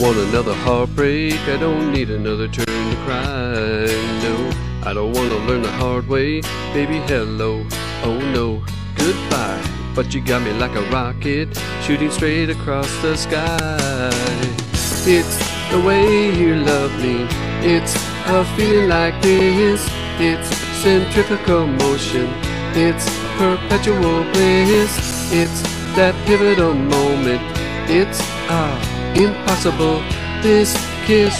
want another heartbreak, I don't need another turn to cry. No, I don't want to learn the hard way. Baby, hello, oh no, goodbye. But you got me like a rocket, shooting straight across the sky. It's the way you love me, it's a feeling like this. It's centrifugal motion, it's perpetual bliss. It's that pivotal moment, it's impossible. This kiss,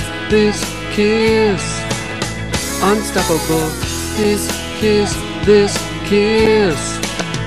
unstoppable. This kiss.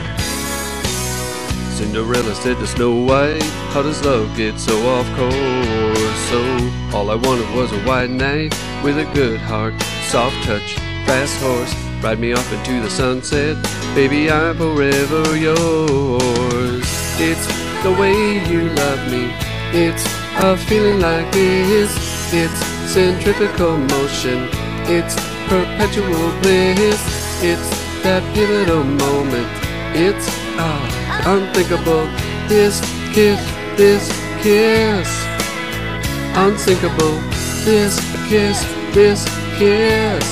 Cinderella said to Snow White, how does love get so off course? So all I wanted was a white knight with a good heart, soft touch, fast horse, ride me off into the sunset. Baby, I'm forever yours. It's the way you love me, it's a feeling like this. It's centrifugal motion, it's perpetual bliss. It's that pivotal moment, it's unthinkable. This kiss, unsinkable. This kiss.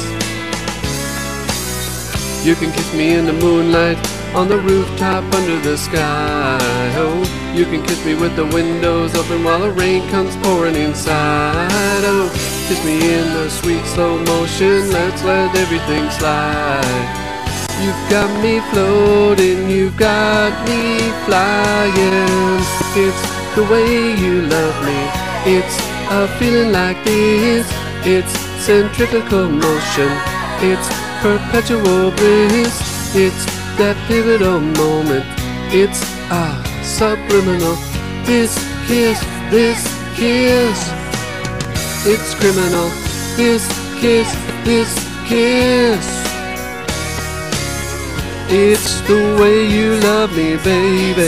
You can kiss me in the moonlight, on the rooftop under the sky. Oh, you can kiss me with the windows open while the rain comes pouring inside. Oh, kiss me in the sweet slow motion, let's let everything slide. You've got me floating, you've got me flying. It's the way you love me, it's a feeling like this. It's centrifugal motion, it's perpetual bliss. It's that pivotal moment, it's subliminal. This kiss, it's criminal. This kiss. It's the way you love me, baby.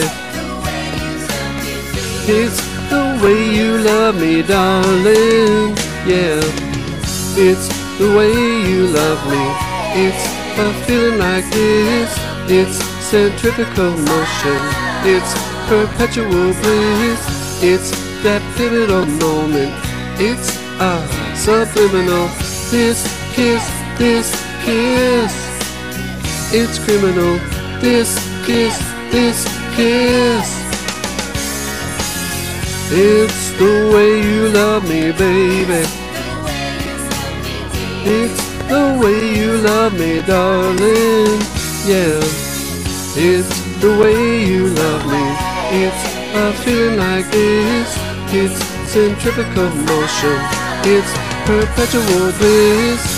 It's the way you love me, darling. Yeah, it's the way you love me. It's a feeling like this. It's centrifugal motion, it's perpetual bliss. It's that pivotal moment, it's subliminal. This kiss. It's criminal. This kiss. It's the way you love me, baby. It's the way you love me, darling. Yeah, it's the way you love me. It's a feeling like this. It's centrifugal motion, it's perpetual bliss.